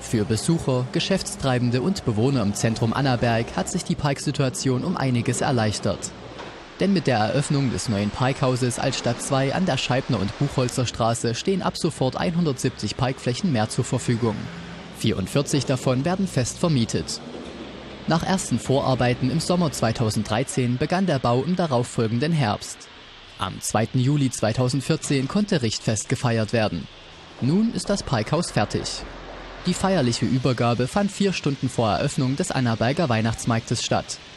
Für Besucher, Geschäftstreibende und Bewohner im Zentrum Annaberg hat sich die Parksituation um einiges erleichtert. Denn mit der Eröffnung des neuen Parkhauses Altstadt 2 an der Scheibner- und Buchholzer Straße stehen ab sofort 170 Parkflächen mehr zur Verfügung. 44 davon werden fest vermietet. Nach ersten Vorarbeiten im Sommer 2013 begann der Bau im darauffolgenden Herbst. Am 2. Juli 2014 konnte Richtfest gefeiert werden. Nun ist das Parkhaus fertig. Die feierliche Übergabe fand 4 Stunden vor Eröffnung des Annaberger Weihnachtsmarktes statt.